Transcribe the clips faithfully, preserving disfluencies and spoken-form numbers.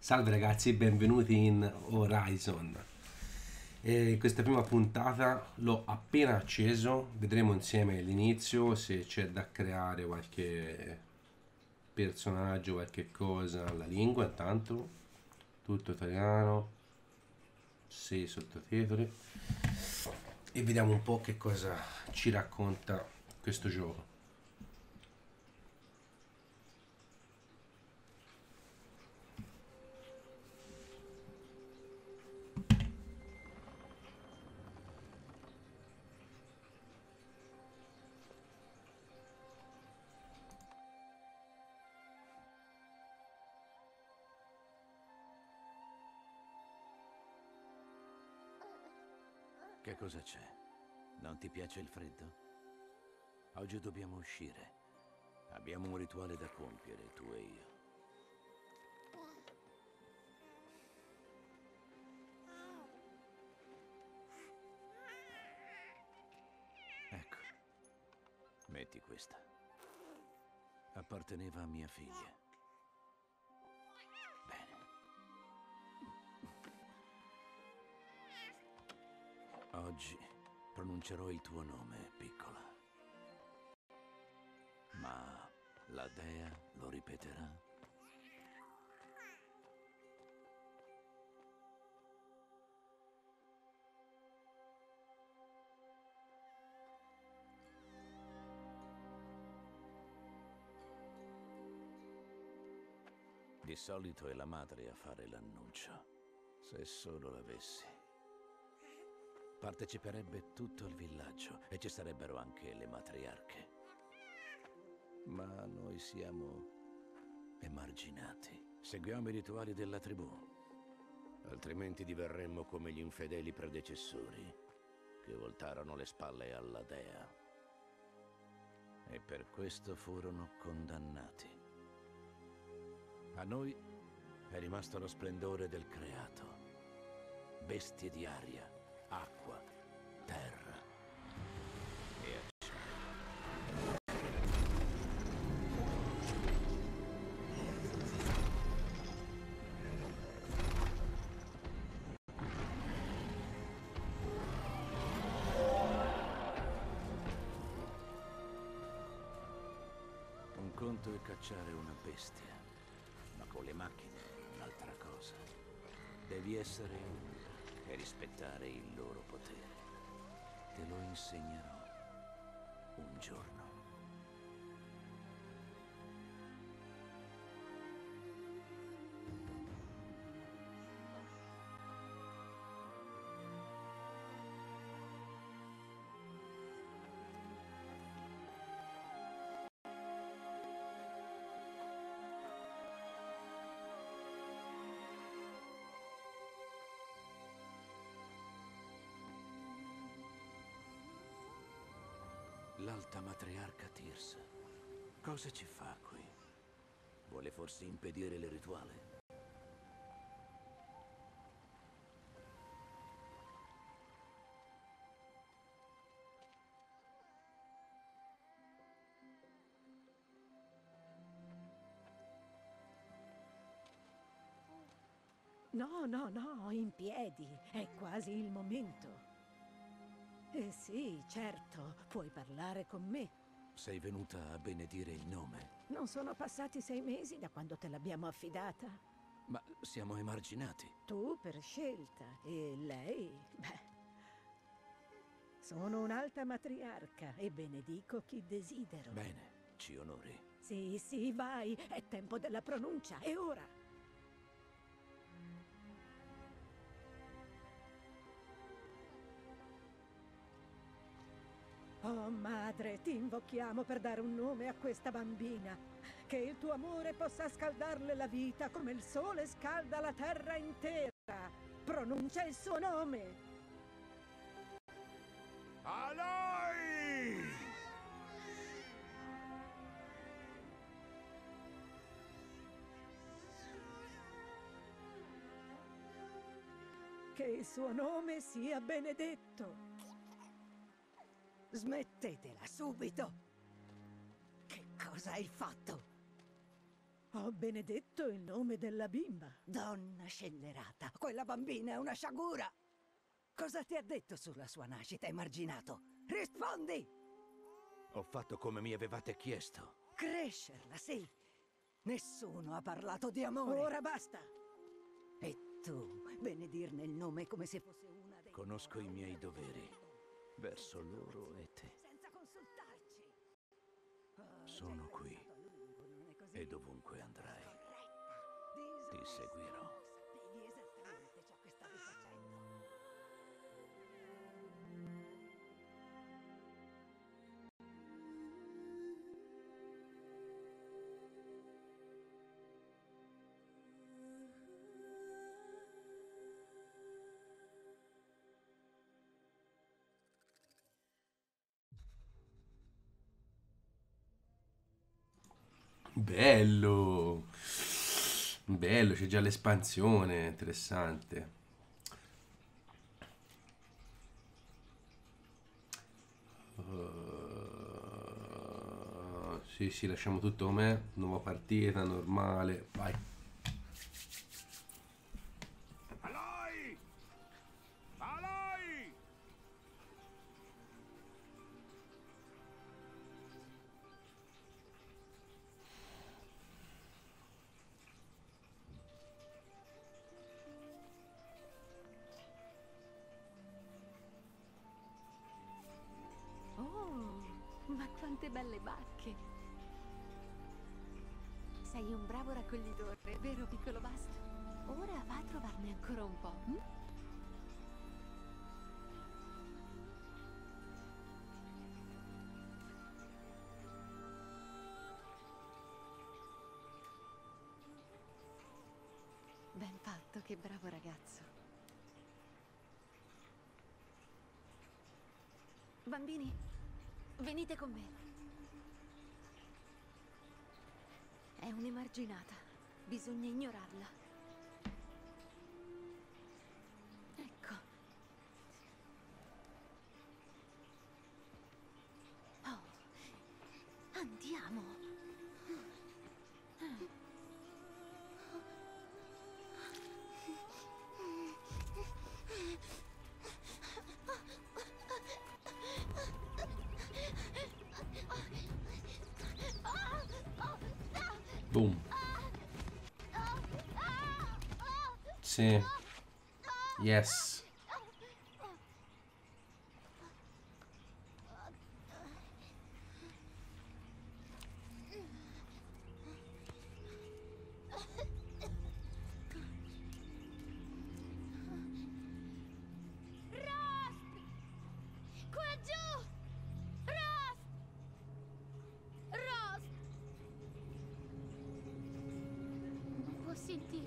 Salve ragazzi, benvenuti in Horizon. E questa prima puntata l'ho appena acceso, vedremo insieme l'inizio, se c'è da creare qualche personaggio, qualche cosa, la lingua intanto, tutto italiano, sì, sottotitoli, e vediamo un po' che cosa ci racconta questo gioco. Che cosa c'è? Non ti piace il freddo? Oggi dobbiamo uscire. Abbiamo un rituale da compiere, tu e io. Ecco, metti questa. Apparteneva a mia figlia. Bene. Oggi pronuncerò il tuo nome, piccola. Ma la dea lo ripeterà? Di solito è la madre a fare l'annuncio. Se solo l'avessi. Parteciperebbe tutto il villaggio e ci sarebbero anche le matriarche. Ma noi siamo emarginati. Seguiamo i rituali della tribù. Altrimenti diverremmo come gli infedeli predecessori che voltarono le spalle alla dea. E per questo furono condannati. A noi è rimasto lo splendore del creato. Bestie di aria, acqua, terra e acciaio. Un conto è cacciare una bestia, ma con le macchine è un'altra cosa. Devi essere uno e rispettare il loro potere. Te lo insegnerò un giorno. L'alta matriarca Tirsa. Cosa ci fa qui? Vuole forse impedire il rituale? No, no, no, in piedi. È quasi il momento. Eh sì, certo, puoi parlare con me. Sei venuta a benedire il nome. Non sono passati sei mesi da quando te l'abbiamo affidata. Ma siamo emarginati. Tu per scelta e lei, beh, sono un'alta matriarca e benedico chi desidero. Bene, ci onori. Sì, sì, vai, è tempo della pronuncia, e ora? Oh madre, ti invochiamo per dare un nome a questa bambina. Che il tuo amore possa scaldarle la vita come il sole scalda la terra intera. Pronuncia il suo nome. Aloi! Che il suo nome sia benedetto. Smettetela subito! Che cosa hai fatto? Ho benedetto il nome della bimba. Donna scellerata, quella bambina è una sciagura. Cosa ti ha detto sulla sua nascita, emarginato? Rispondi! Ho fatto come mi avevate chiesto. Crescerla, sì. Nessuno ha parlato di amore. Ora basta. E tu, benedirne il nome come se fosse una dei... Conosco i miei doveri verso loro e te. Senza consultarci. Sono qui e dovunque andrai ti seguirò. Sapevi esattamente ciò che stavi facendo. Bello! Bello, c'è già l'espansione, interessante. Uh, sì, sì, lasciamo tutto com'è. Nuova partita, normale. Vai. Aloy! Aloy! Oh, ma quante belle bacche! Sei un bravo raccoglitore, vero piccolo Bast? Ora va a trovarne ancora un po'. Hm? Ben fatto, che bravo ragazzo. Bambini, venite con me. È un'emarginata. Bisogna ignorarla. Ecco. Oh, andiamo. Boom. Sì. Yes. Qua giù! Rost! Rost! Non può sentire.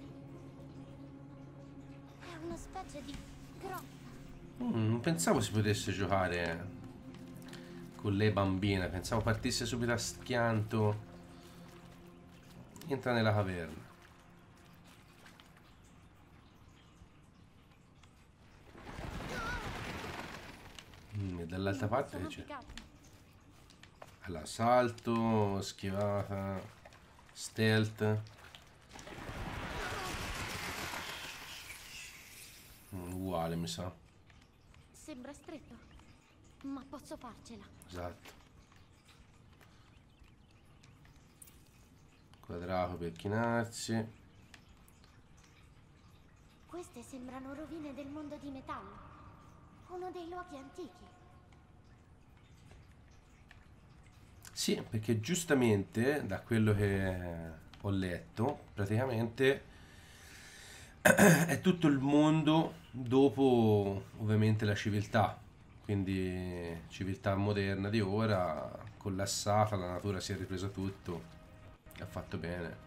È una specie di grotta. Mm, non pensavo si potesse giocare con le bambine. Pensavo partisse subito a schianto. Entra nella caverna. Mm, e dall'altra parte Sono c'è piccati. all'assalto, schivata, stealth. Mm, uguale mi sa. Sembra stretto, ma posso farcela. Esatto. Quadrato per chinarsi. Queste sembrano rovine del mondo di metallo. Uno dei luoghi antichi. Sì, perché giustamente da quello che ho letto, praticamente è tutto il mondo dopo ovviamente la civiltà, quindi civiltà moderna di ora, collassata, la natura si è ripresa tutto e ha fatto bene.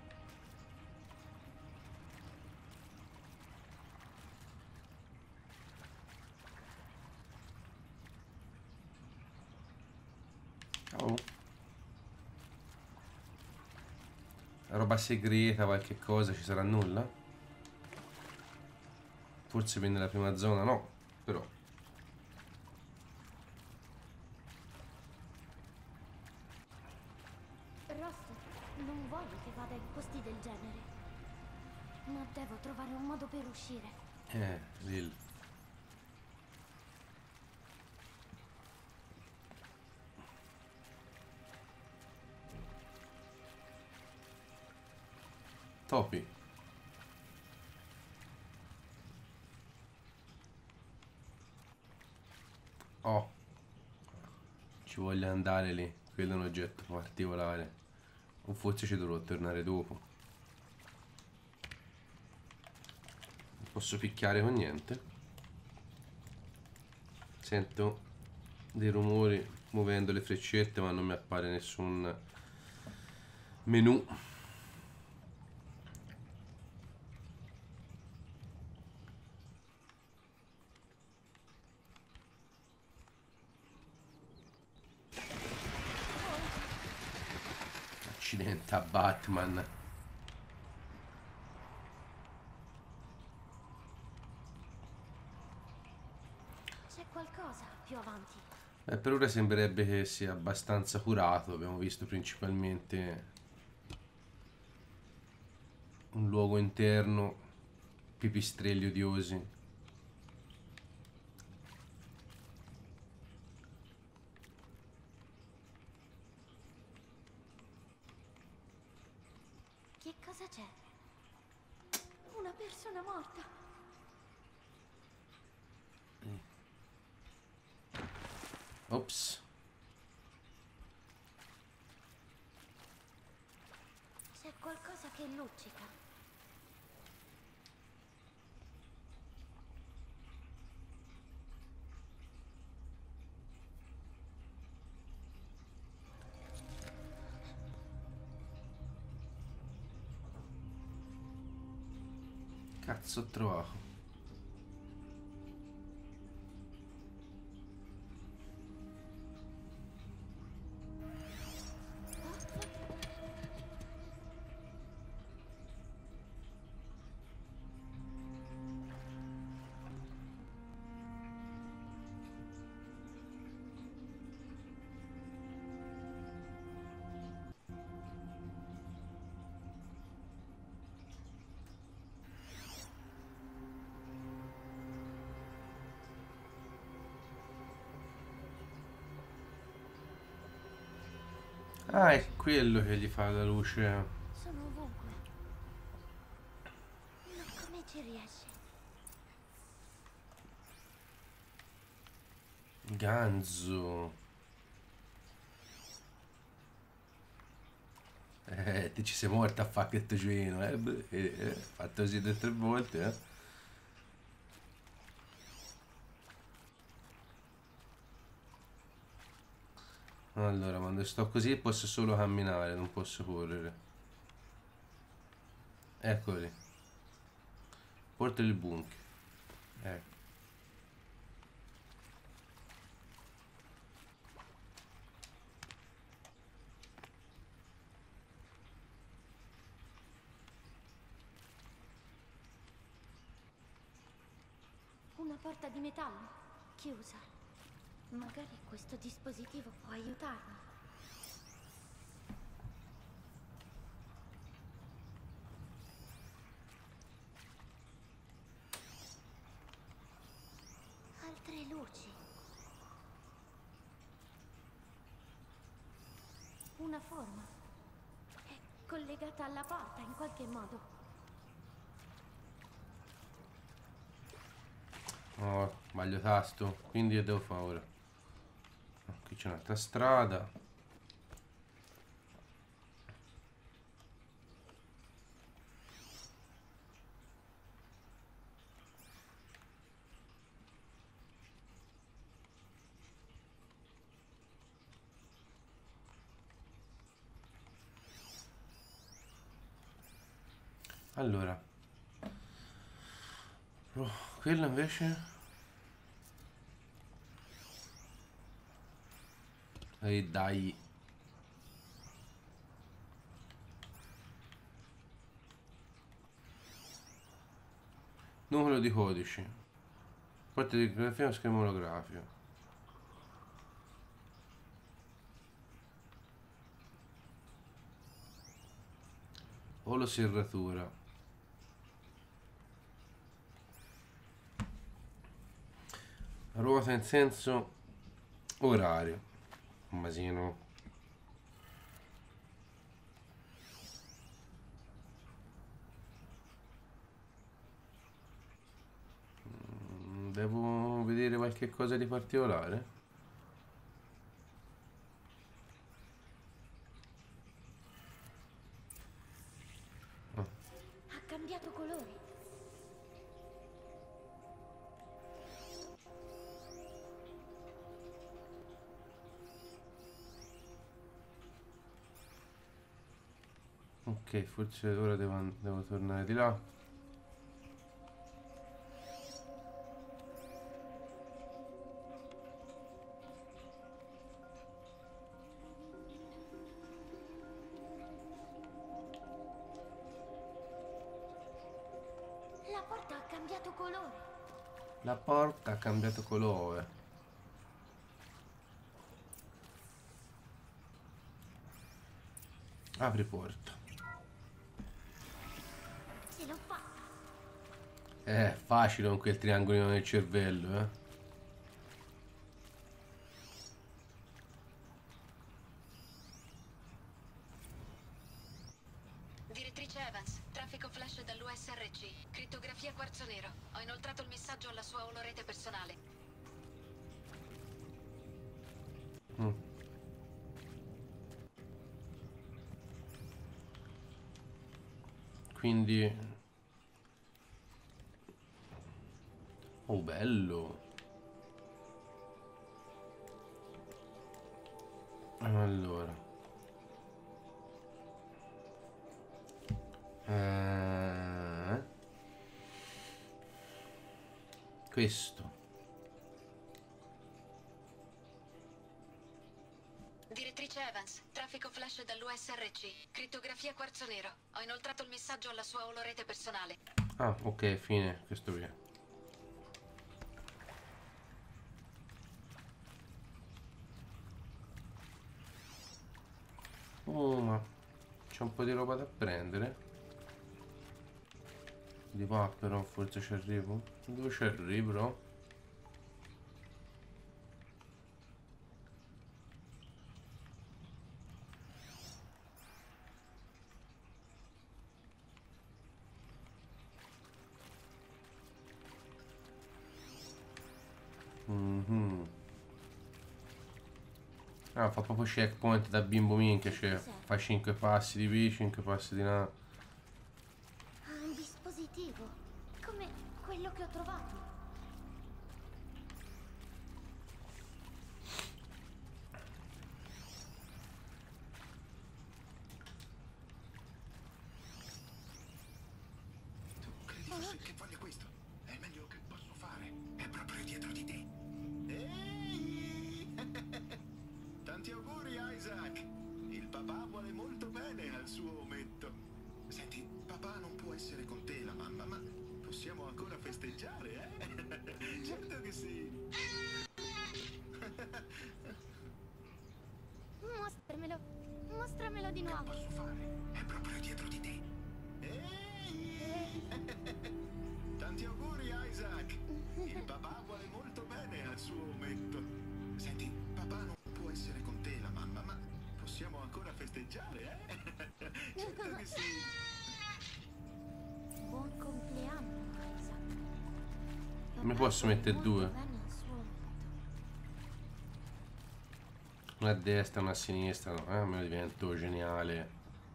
Oh. Roba segreta, qualche cosa, ci sarà nulla? Forse viene la prima zona, no, però. Rost, Non voglio che vada in posti del genere, ma devo trovare un modo per uscire. Eh, Lil. Topi. Oh. Ci voglio andare lì. Quello è un oggetto particolare. O forse ci dovrò tornare dopo. Non posso picchiare con niente. Sento dei rumori muovendo le freccette, ma non mi appare nessun menu. Accidenti a Batman. C'è qualcosa più avanti. Eh, per ora sembrerebbe che sia abbastanza curato. Abbiamo visto principalmente un luogo interno, pipistrelli odiosi. Che cosa c'è? Una persona morta. Ops. C'è qualcosa che luccica. Cazzo ho trovato. Ah, è quello che gli fa la luce. Sono ovunque. Ma come ci riesce? Ganzo. Eh, ti ci sei morta a fare questo gioino, eh? Beh, eh, eh, fatto così due o tre volte, eh? Allora, quando sto così posso solo camminare, non posso correre. Eccoli. Porta il bunker. Ecco. Una porta di metallo, chiusa. Magari questo dispositivo può aiutarmi. Altre luci. Una forma. È collegata alla porta in qualche modo. Oh, sbaglio tasto. Quindi che devo fare ora? Oh, qui c'è un'altra strada. Allora. Oh, quello invece. E dai. Numero di codici. Porta di grafia o schermo olografico. o la serratura. Ruota in senso orario. Masino. Mm, devo vedere qualche cosa di particolare. Ha cambiato colore. Ok, forse ora devo, an- devo tornare di là. La porta ha cambiato colore. La porta ha cambiato colore. Apri porta. Se l'ho fatta. È facile con quel triangolino nel cervello, eh. Direttrice Evans, traffico flash dall'U S R C, crittografia quarzo nero. Ho inoltrato il messaggio alla sua olorete personale. Mm. Quindi... Oh, bello. Allora. Eh... Questo. Direttrice Evans, traffico flash dall'U S R C, crittografia quarzo nero. Ho inoltrato il messaggio alla sua olorete personale. Ah, ok, fine. Questo via. Oh, ma c'è un po' di roba da prendere. Di qua però forse ci arrivo. Dove ci arrivo? Mhm. Ah, fa proprio checkpoint da bimbo minchia, cioè fa cinque passi di qui, cinque passi di là. Ha un dispositivo. Come quello che ho trovato. Tu credi forse che voglia questo? È il meglio che posso fare. È proprio dietro di te. Ehi! Tanti auguri, Isaac. Il papà vuole molto bene al suo ometto. Senti, papà non può essere con te, la mamma, ma possiamo ancora festeggiare, eh? Certo che sì. Mostramelo. Mostramelo di nuovo. Posso fare? È proprio dietro di te. Ehi! Tanti auguri, Isaac. Il papà vuole molto bene al suo ometto. Senti, papà non può essere con te, la mamma, ma possiamo ancora festeggiare, eh? Certo che sì. Buon compleanno, Isaac. Ne posso mettere due? Bene al suo ometto. Una a destra, una a sinistra, no? Eh, me lo divento geniale.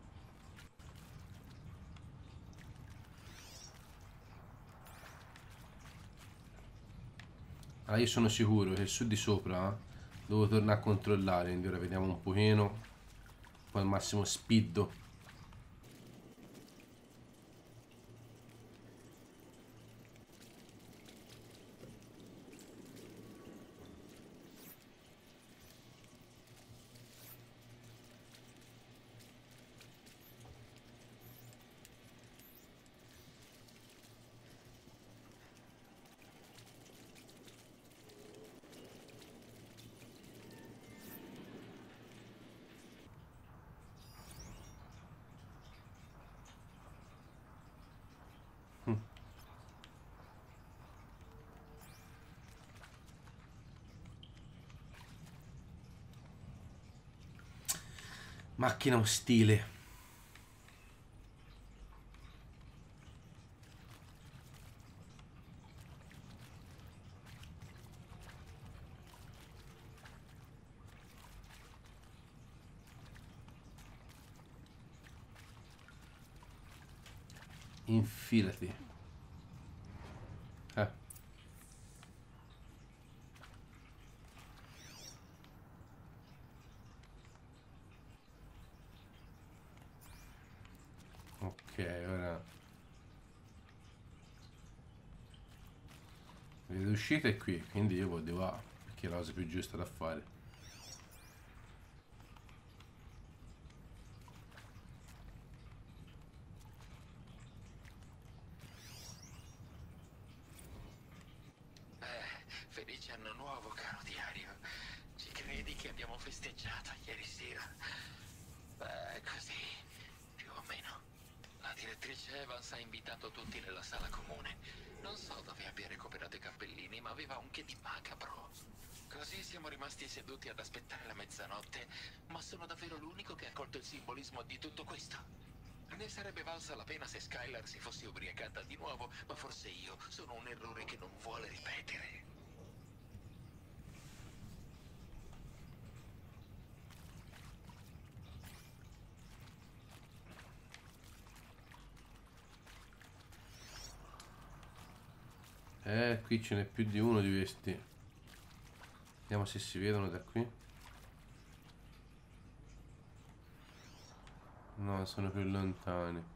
Ah, io sono sicuro che su di sopra eh, devo tornare a controllare, quindi ora vediamo un pochino. Poi al massimo spiddo. Macchina ostile. Infilati. Eh. Ok, ora vedete uscita è qui, quindi io vado di là perché è la cosa più giusta da fare. Felice anno nuovo, caro diario. Ci credi che abbiamo festeggiato ieri sera? Beh, così, più o meno. La direttrice Evans ha invitato tutti nella sala comune. Non so dove abbia recuperato i cappellini, ma aveva un che di macabro. Così siamo rimasti seduti ad aspettare la mezzanotte, ma sono davvero l'unico che ha colto il simbolismo di tutto questo. Ne sarebbe valsa la pena se Skylar si fosse ubriacata di nuovo, ma forse io sono un errore che non vuole ripetere. Eh, qui ce n'è più di uno di questi. Vediamo se si vedono da qui. No, sono più lontani.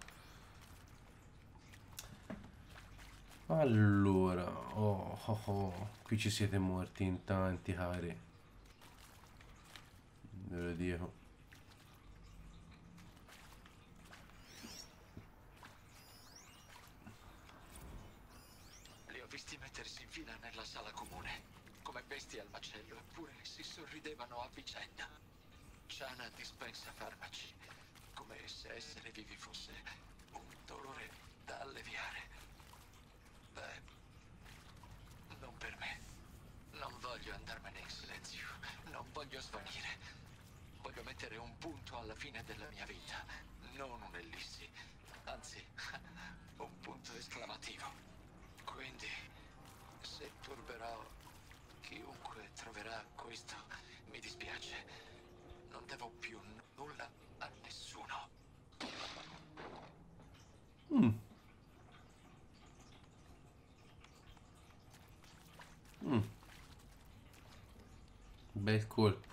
Allora, oh, oh, oh. Qui ci siete morti in tanti, cari. Ve lo dico. Li ho visti mettersi in fila nella sala comune, come bestie al macello, eppure si sorridevano a vicenda. Chana dispensa farmaci, come se essere vivi fosse un dolore da alleviare. Beh, non per me. Non voglio andarmene in silenzio, non voglio svanire. Voglio mettere un punto alla fine della mia vita, non un'ellissi, anzi, un punto esclamativo. Quindi, se turberò chiunque troverà questo, mi dispiace. Non devo più nulla a nessuno. Mm. Mm. Bel colpo.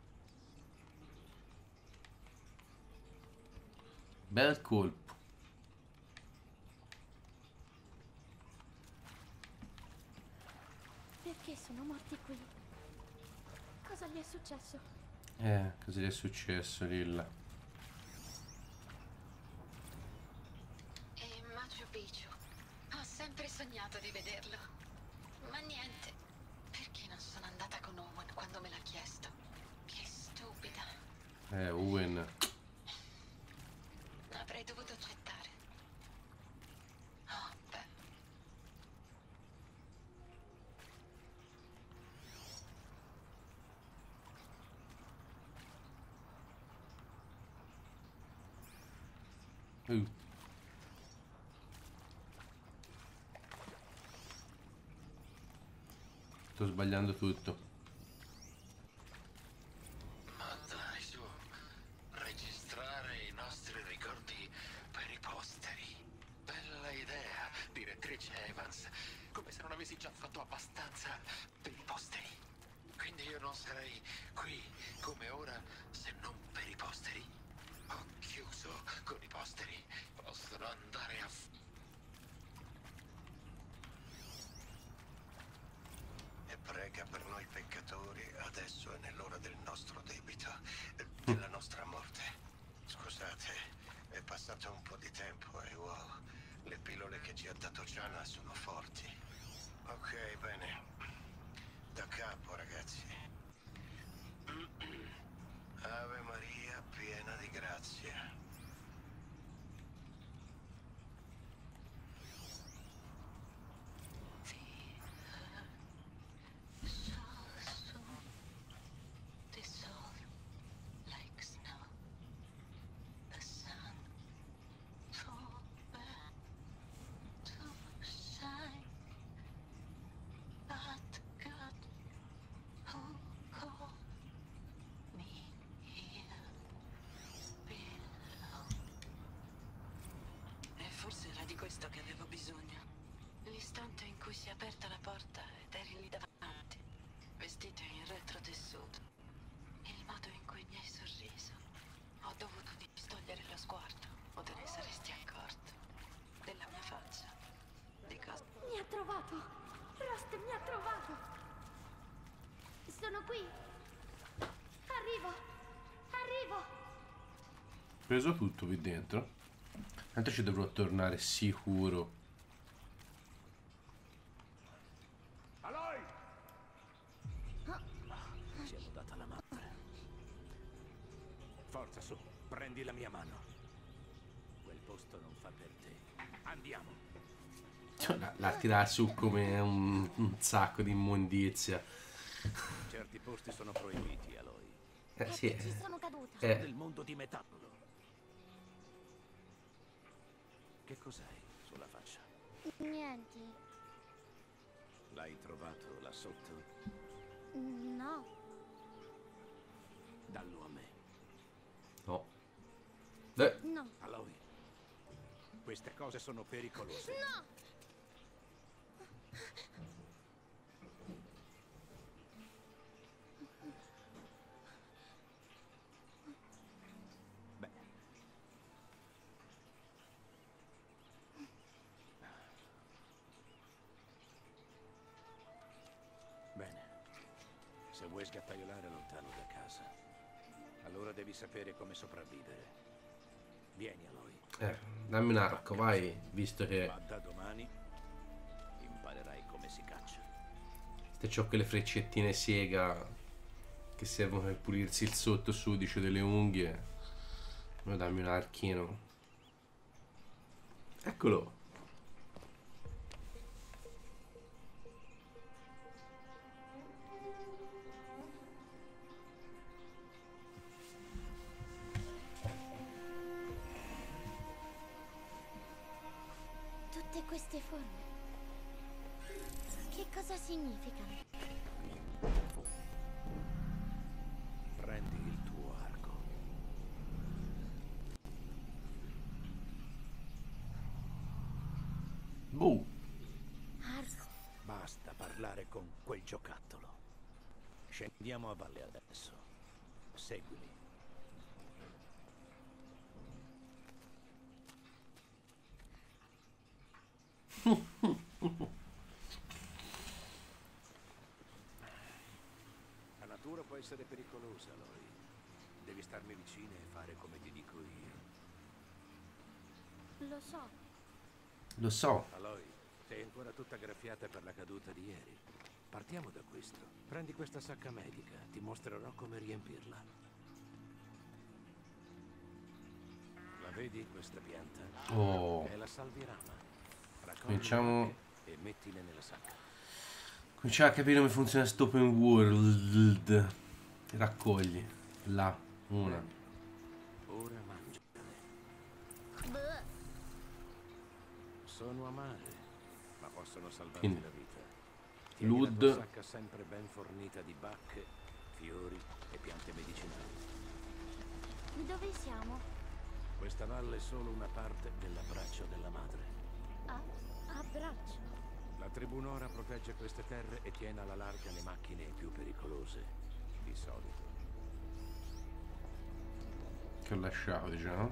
Bel colpo. Perché sono morti qui? Cosa gli è successo? Eh, cosa gli è successo, Lilla? E Machu Picchu. Ho sempre sognato di vederlo. Ma niente. Perché non sono andata con Owen quando me l'ha chiesto? Che stupida. Eh, Owen. Avrei dovuto accettare. Oh, beh. Uh. Sto sbagliando tutto. Ma dai, su, registrare i nostri ricordi per i posteri. Bella idea, direttrice Evans. Come se non avessi già fatto abbastanza per i posteri. Quindi io non sarei qui come ora se non per i posteri. Ho chiuso con i posteri. Possono andare a... f- E prega per noi peccatori, adesso è nell'ora del nostro debito, eh, della nostra morte. Scusate, è passato un po' di tempo e wow, le pillole che ci ha dato Chana sono forti. Ok, bene. Da capo, ragazzi. Ave Maria, piena di grazia. Dissolve like snow. mi ha trovato. Sono qui. Arrivo. Arrivo. Preso tutto qui dentro. Tanto ci dovrò tornare sicuro. Aloy! Ci hanno data la madre. Forza su, prendi la mia mano. Quel posto non fa per te. Andiamo. Cioè, la, la tira su come un, un sacco di immondizia. Certi posti sono proibiti, Aloy. Eh sì. Ci sono caduta. Eh. Del mondo di metallo. Che cos'hai sulla faccia? Niente. L'hai trovato là sotto? No. Dallo a me. No. Eh. No. Aloy, queste cose sono pericolose. No. Beh. Bene. Se vuoi sgattaiolare lontano da casa, allora devi sapere come sopravvivere. Vieni, Aloy. Eh, dammi un arco, vai, visto che Ma da domani imparerai come si caccia. se c'ho quelle freccettine sega che servono per pulirsi il sotto sudicio delle unghie, no, dammi un archino. Eccolo. Tutte queste forme. Che cosa significano? Prendi il tuo arco. Boh. Arco. Basta parlare con quel giocattolo. Scendiamo a valle adesso. Seguimi. La natura può essere pericolosa, Aloy. Devi starmi vicino e fare come ti dico io. Lo so. Lo so. Aloy, sei ancora tutta graffiata per la caduta di ieri. Partiamo da questo. Prendi questa sacca medica, ti mostrerò come riempirla. La vedi questa pianta? Oh. È la salvirama. Raccogli Cominciamo. e mettile nella sacca. Cominciamo a capire come funziona sto open world. Raccogli. Là. Una. Ora mangiane. Bleh. Sono amare, ma possono salvarti Quindi, la vita. Tieni la Lud. tua sacca sempre ben fornita di bacche, fiori e piante medicinali. Dove siamo? Questa valle è solo una parte dell'abbraccio della madre. A, a braccio. La tribù Nora protegge queste terre e tiene alla larga le macchine più pericolose, di solito. Che ho lasciato, diciamo.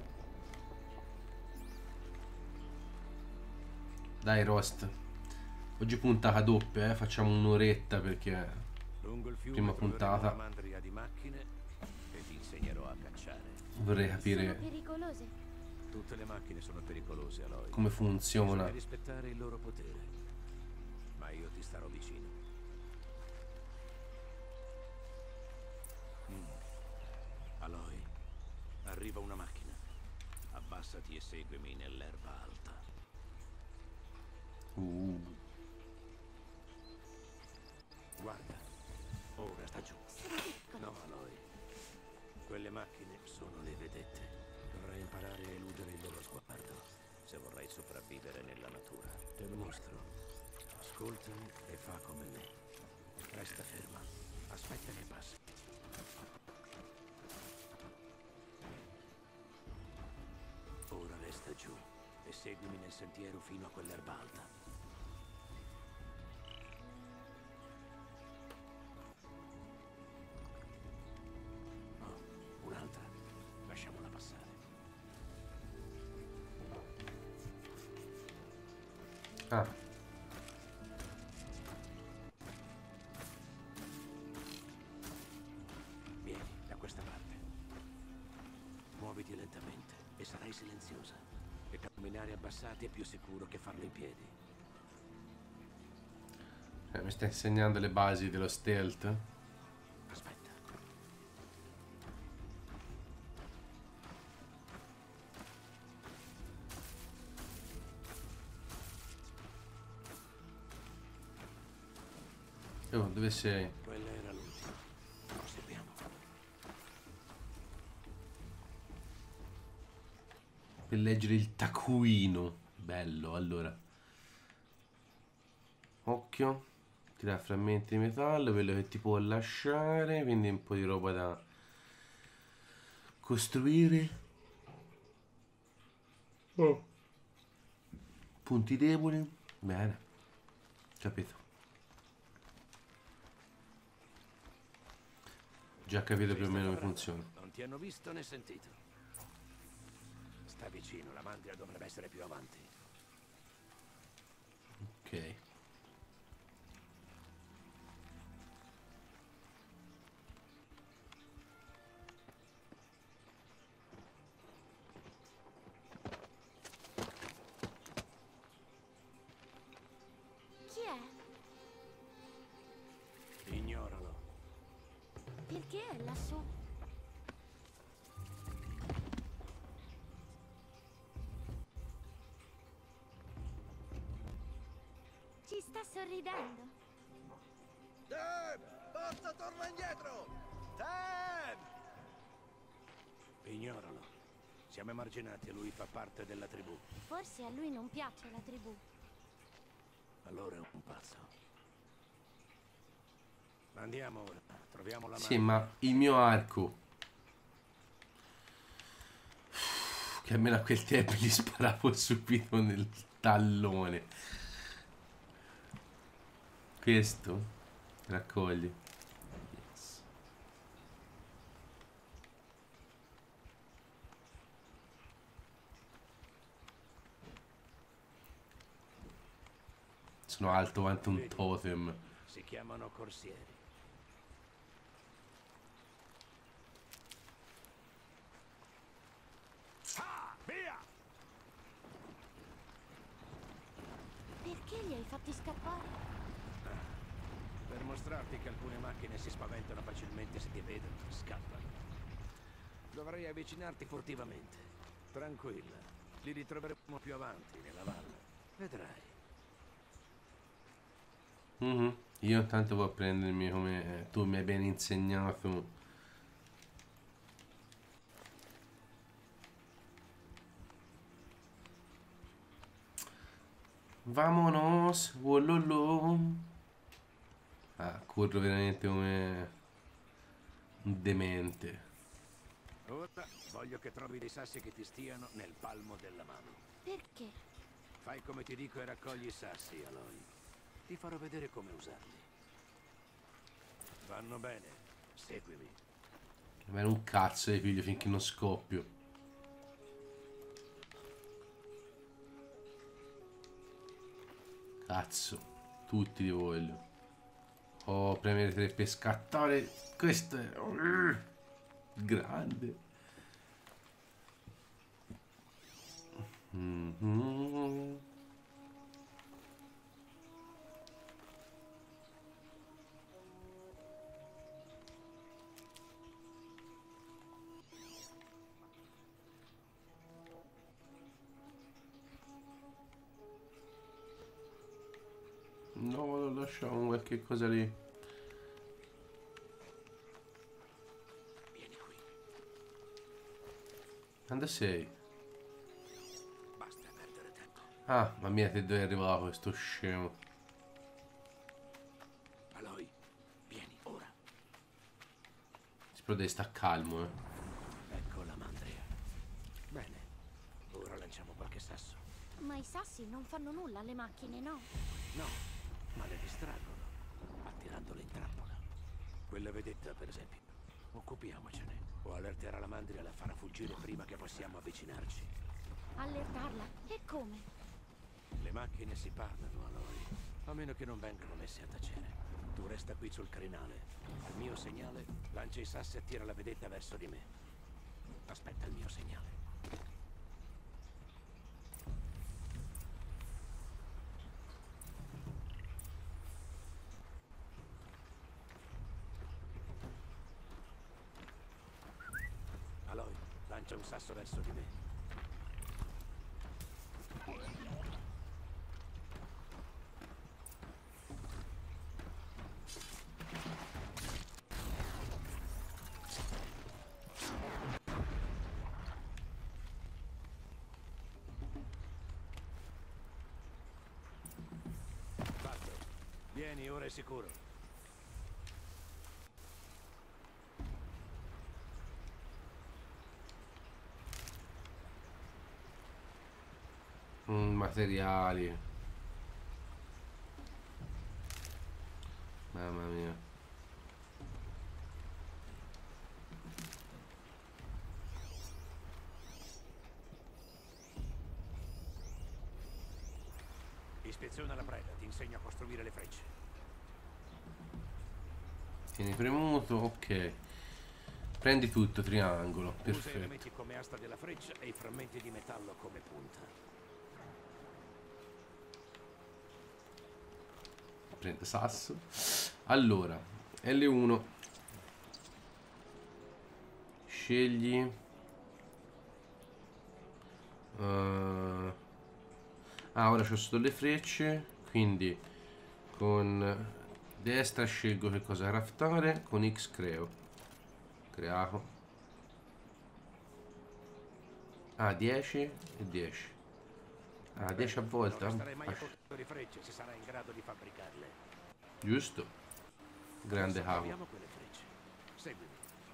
Dai, Rost. Oggi puntata doppia, eh. Facciamo un'oretta perché Lungo il fiume prima troveremo puntata una mandria di macchine e ti insegnerò a cacciare. vorrei capire Sono pericolose. Tutte le macchine sono pericolose, Aloy. come funziona. Bisogna rispettare il loro potere. Ma io ti starò vicino. Mm. Aloy, arriva una macchina. Abbassati e seguimi nell'erba alta. Uh. Guarda, ora sta giù. No, Aloy. Quelle macchine sono le vedette. Dovrai imparare a eludere il loro sguardo se vorrai sopravvivere nella natura. Te lo mostro. Ascoltami e fa come me. Resta ferma. Aspetta che passi. Ora resta giù e seguimi nel sentiero fino a quell'erba alta. Oh, un'altra. Lasciamola passare. Ah. silenziosa. E camminare abbassati è più sicuro che farlo in piedi. Eh, mi stai insegnando le basi dello stealth? Aspetta. Oh, dove sei? Quella era l'ultima. Proseguiamo. Per leggere il taccuino. Bello, allora. Occhio. Tira frammenti di metallo, quello che ti può lasciare, quindi un po' di roba da costruire. Oh. Punti deboli. Bene. Capito. Già capito più o meno come funziona. Non ti hanno visto né sentito. Sta vicino, la mandria dovrebbe essere più avanti. Ok. Chi è? Ignoralo. Perché è lassù? Ci sta sorridendo. Dan! Forza, torna indietro! Dan! Ignoralo. Siamo emarginati e lui fa parte della tribù. Forse a lui non piace la tribù. Allora è un pazzo. Andiamo ora. Troviamo la Sì, mandria. ma il mio arco, che almeno a quel tempo gli sparavo subito nel tallone. Questo raccogli. Yes. Sono alto quanto un totem. Si chiamano corsieri. Ah, via! Perché li hai fatti scappare? Per mostrarti che alcune macchine si spaventano facilmente se ti vedono, scappano. Dovrei avvicinarti furtivamente. Tranquilla, li ritroveremo più avanti, nella valle. Vedrai. Mhm. Io intanto vado a prendermi come tu mi hai ben insegnato. Vamonos, wololo. Ah, corro veramente come un demente. Ora voglio che trovi dei sassi che ti stiano nel palmo della mano. Perché? Fai come ti dico e raccogli i sassi, Aloy. Ti farò vedere come usarli. Vanno bene, seguimi. Non era un cazzo di figlio finché non scoppio. Cazzo, tutti li voglio. Oh, premere tre per scattare. Questo è uh, grande. Mm-hmm. No, lo lasciamo qualche cosa lì. Vieni qui. Quando sei? Basta perdere tempo. Ah, mamma mia, te dove è arrivato questo scemo? Aloy, vieni ora. Spero devi sta calmo, eh. Ecco la mandria. Bene, ora lanciamo qualche sasso. Ma i sassi non fanno nulla alle macchine, no? No, ma le distraggono, attirandole in trappola. Quella vedetta, per esempio. Occupiamocene. O allerterà la mandria e la farà fuggire prima che possiamo avvicinarci. Allertarla? E come? Le macchine si parlano, Aloy, a meno che non vengano messe a tacere. Tu resta qui sul crinale. Al mio segnale, lancia i sassi e attira la vedetta verso di me. Aspetta il mio segnale. un sasso verso di me. Fatto. Vieni, ora è sicuro. Mm, materiali. Mamma mia. Ispeziona la preda, ti insegno a costruire le frecce. Tieni premuto, ok. Prendi tutto, triangolo, Usa i perfetto. elementi come asta della freccia e i frammenti di metallo come punta. Prende sasso. Allora, L uno. Scegli. Uh, ah, ora c'ho solo le frecce. Quindi con destra scelgo che cosa craftare. Con X creo. Creato. Ah, dieci e dieci. Ah, dieci a volta. Non resterei mai a Ah, corto di frecce se sarai in grado di fabbricarle. giusto. Grande Adesso cavo. proviamo quelle frecce. Seguimi.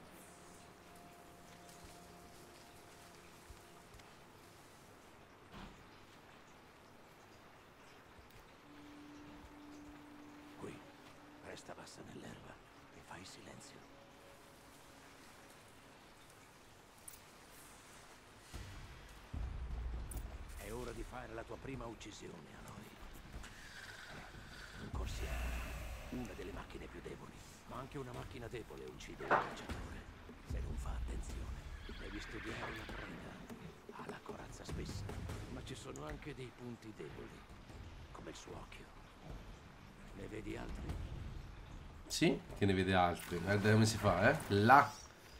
Qui, resta bassa nell'erba e fai silenzio. È ora di fare la tua prima uccisione, Aloy. Un corsiere, una delle macchine più deboli, ma anche una macchina debole uccide un cacciatore. Se non fa attenzione, devi studiare la preda. Ha la corazza spessa, ma ci sono anche dei punti deboli, come il suo occhio. Ne vedi altri? Sì, che ne vede altri. Guarda come si fa, eh? Là.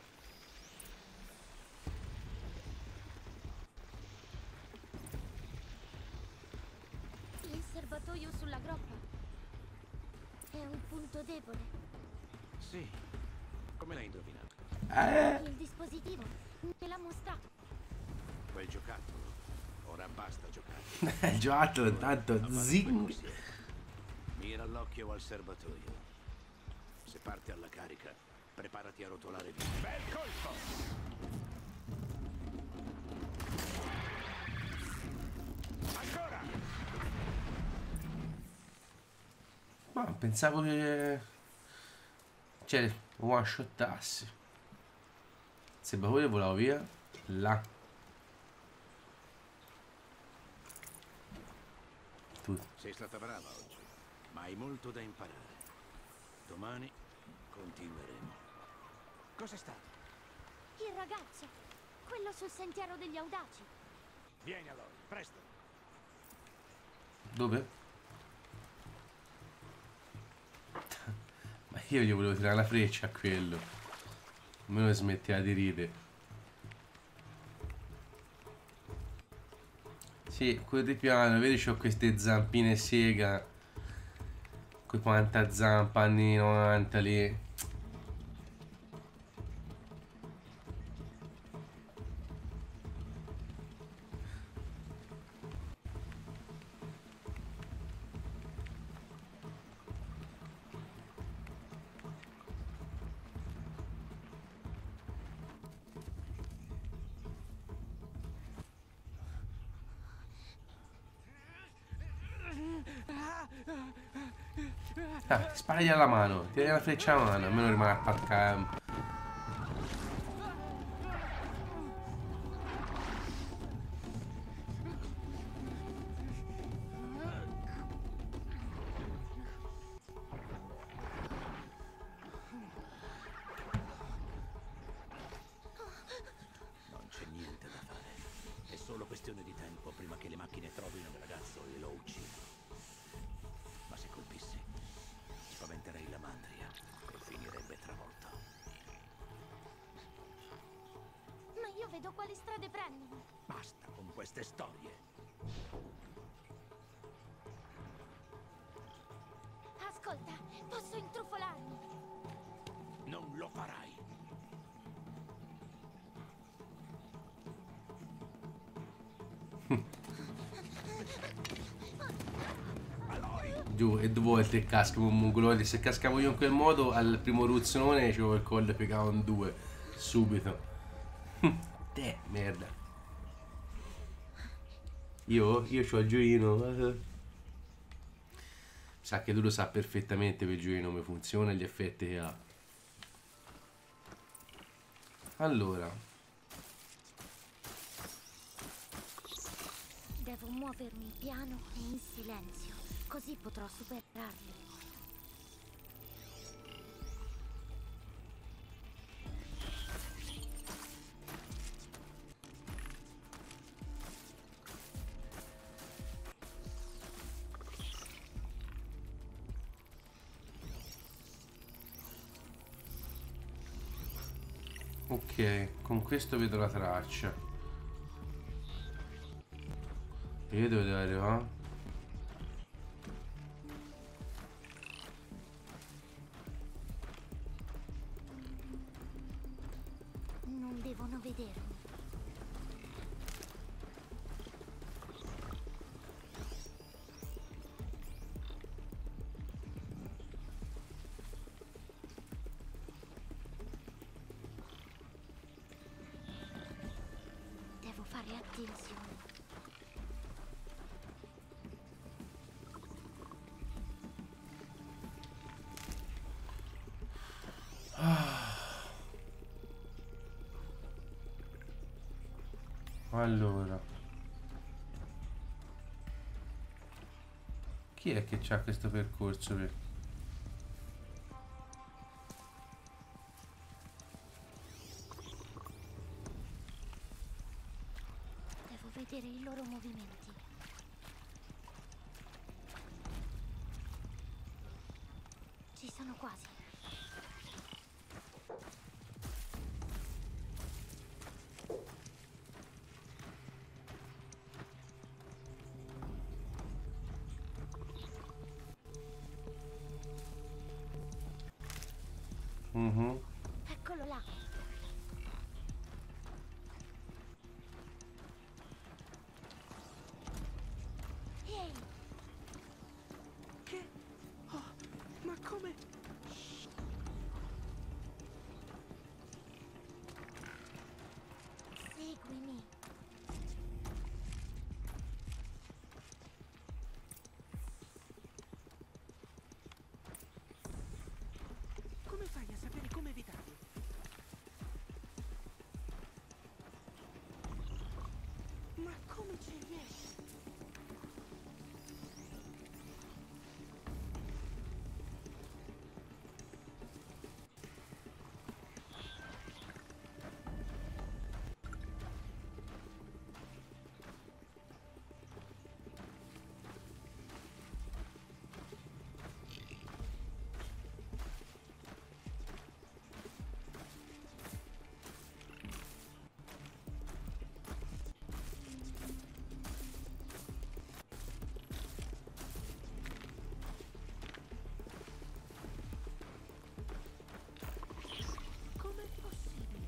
Il serbatoio sulla groppa è un punto debole. Sì. Come l'hai indovinato? Eh. Il dispositivo me l'ha mostrato. Quel giocattolo. Ora basta giocare. Il giocattolo tanto Avanti quel zing. corsiere. Mira l'occhio al serbatoio. Se parte alla carica, preparati a rotolare via. Bel colpo! Ancora! Ma pensavo che... Cioè, one shotassi. Se baule volavo via. Là. Tu. Sei stata brava oggi, ma hai molto da imparare. Domani continueremo. Cos'è stato? Il ragazzo, quello sul sentiero degli audaci. Vieni allora, presto. Dove? Ma io gli volevo tirare la freccia a quello. Almeno smetteva di ridere. Sì, quel ripiano, vedi c'ho queste zampine sega. Quei quanta zampa anni novanta lì. Ah, spagli alla mano, tieni la freccia a mano, almeno rimane attaccato. Non c'è niente da fare. È solo questione di tempo prima che le macchine trovino il ragazzo e lo uccidano. Ma se colpissi, spaventerei la mandria e finirebbe travolto. vedo quali strade prendono. Basta con queste storie. Ascolta, posso intrufolarmi. Non lo farai. Giù, e due volte casca con un mongoloide. Se cascavo io in quel modo, al primo ruzzone c'avevo il collo piegato in due. Subito. Te, merda. Io? Io c'ho il gioino. Sa che lui lo sa perfettamente per il gioino come funziona e gli effetti che ha. Allora. Devo muovermi piano e in silenzio, così potrò superarli. Ok, con questo vedo la traccia. E io devo arrivare. Non devono vedermi. Devo fare attenzione. Allora, chi è che c'ha questo percorso? Per... Devo vedere i loro movimenti. Ci sono quasi. Mhm. Eccolo là. Ehi, Che? Oh, ma come? seguimi. Come fai a sapere come evitarli? Ma come ci riesci? Com'è possibile?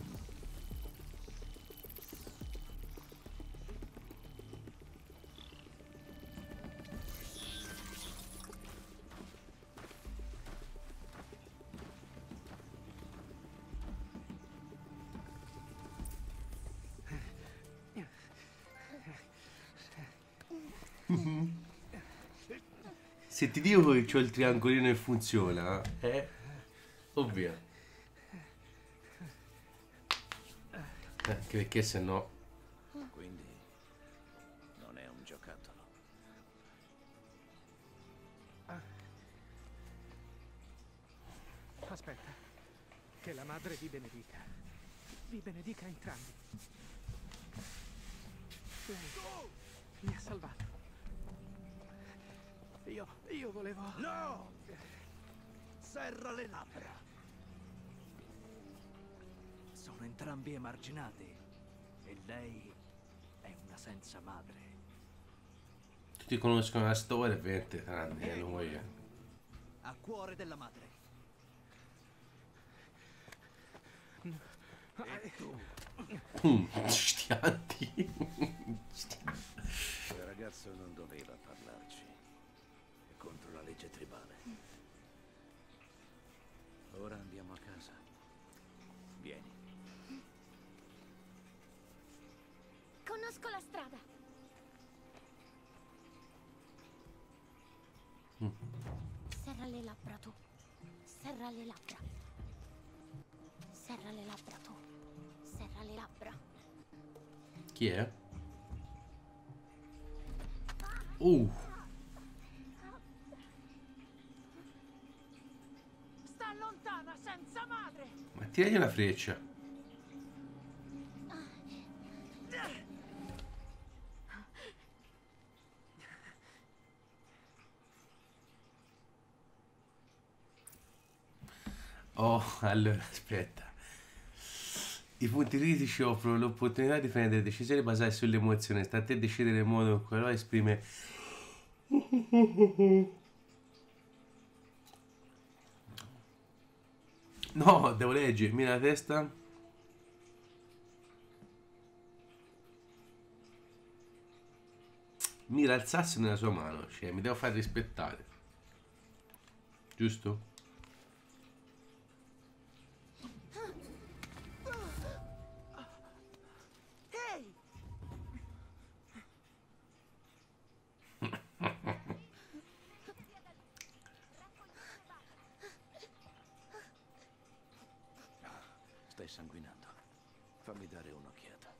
Se ti dico che c'ho il triangolino e funziona, eh? Ovvio. Anche perché se no... Quindi non è un giocattolo. Aspetta, che la madre vi benedica. Vi benedica entrambi. Lei mi ha salvato. Io, io volevo... No! Serra le labbra. Sono entrambi emarginati. E lei è una senza madre. Tutti conoscono la storia, ovviamente, tranne noi. A cuore della madre. E tu? Mm, stianti. Quel ragazzo non doveva parlarci. È contro la legge tribale. Ora andiamo a casa. Vieni. Conosco la strada. Mm. Serra le labbra tu. Serra le labbra. Serra le labbra tu. Serra le labbra. Chi è? Uh. Sta lontana, senza madre! Ma tiragli una freccia. Oh, allora, aspetta. I punti critici offrono l'opportunità di prendere decisioni basate sulle emozioni. Sta a te decidere il modo in cui lo esprime. No, devo leggere. Mira la testa. Mira il sasso nella sua mano. Cioè, mi devo far rispettare. Giusto? Ehi! Stai sanguinando. Fammi dare un'occhiata.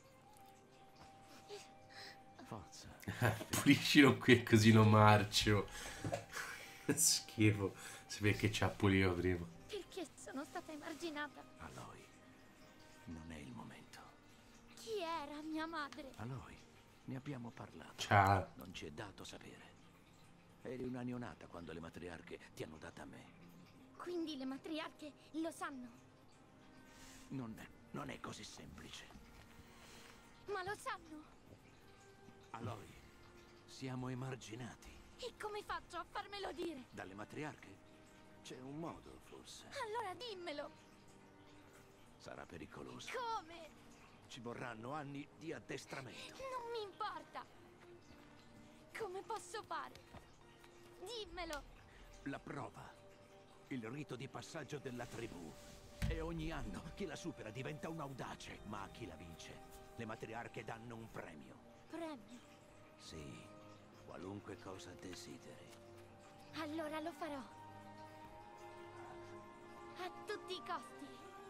Forza. Puliscilo qui così non marcio. Schifo. Si vede che ci ha pulito prima. Perché sono stata emarginata? Aloy, non è il momento. Chi era mia madre? Aloy, ne abbiamo parlato. Ciao. Non ci è dato sapere. Eri una neonata quando le matriarche ti hanno data a me. Quindi le matriarche lo sanno. Non è, non è così semplice. Ma lo sanno. Aloy, siamo emarginati. E come faccio a farmelo dire? Dalle matriarche? C'è un modo, forse. Allora dimmelo. Sarà pericoloso. Come? Ci vorranno anni di addestramento. Non mi importa. Come posso fare? Dimmelo. La prova. Il rito di passaggio della tribù. E ogni anno chi la supera diventa un audace. Ma a chi la vince, le matriarche danno un premio. Premio. Sì, qualunque cosa desideri. Allora lo farò. A tutti i costi.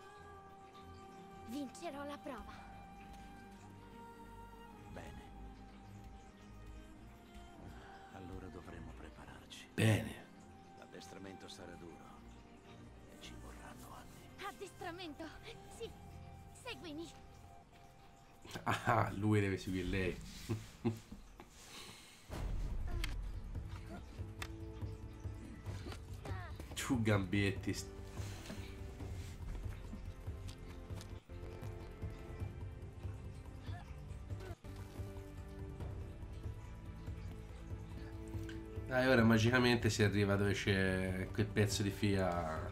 Vincerò la prova. Bene. Allora dovremo prepararci. Bene. L'addestramento sarà duro. E ci vorranno anni. Addestramento? Sì. Seguimi. Ah, lui deve seguire lei. Giù gambetti. Dai, ora magicamente si arriva dove c'è quel pezzo di fia.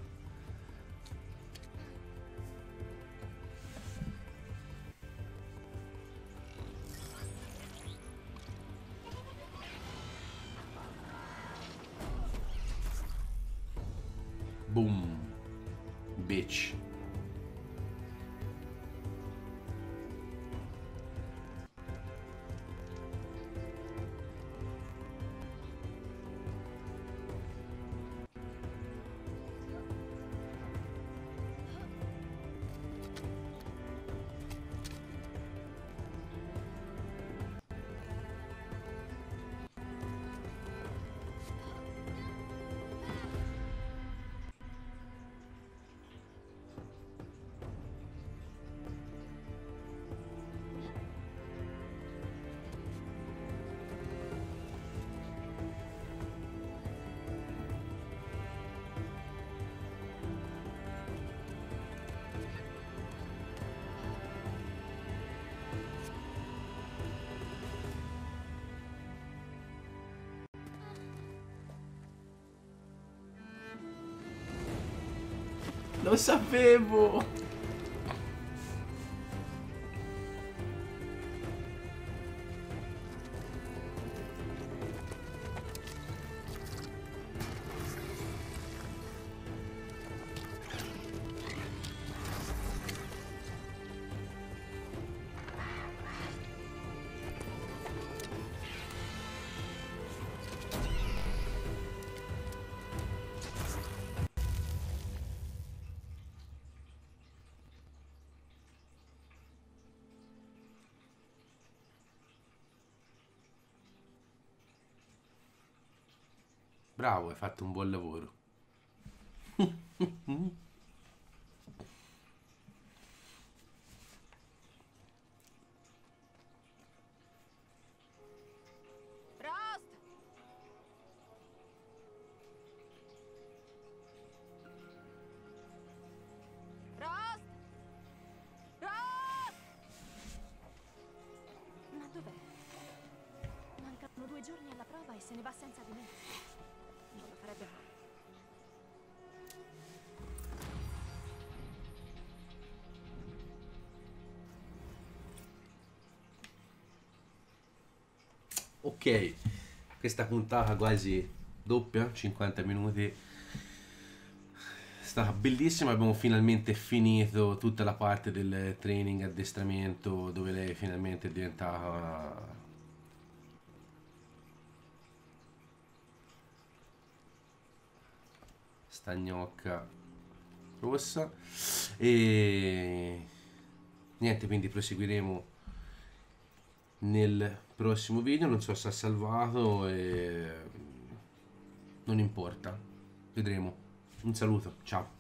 Boom. Bitch. Lo sapevo! Bravo, hai fatto un buon lavoro. Frost! Frost! Frost! Ma dov'è? Mancano due giorni alla prova e se ne va senza di me. Non lo farebbe mai. Ok, questa puntata quasi doppia, cinquanta minuti, è stata bellissima. Abbiamo finalmente finito tutta la parte del training, addestramento, dove lei finalmente è diventata sta gnocca rossa. E niente, quindi proseguiremo nel prossimo video. Non so se ha salvato e non importa, vedremo. Un saluto, ciao.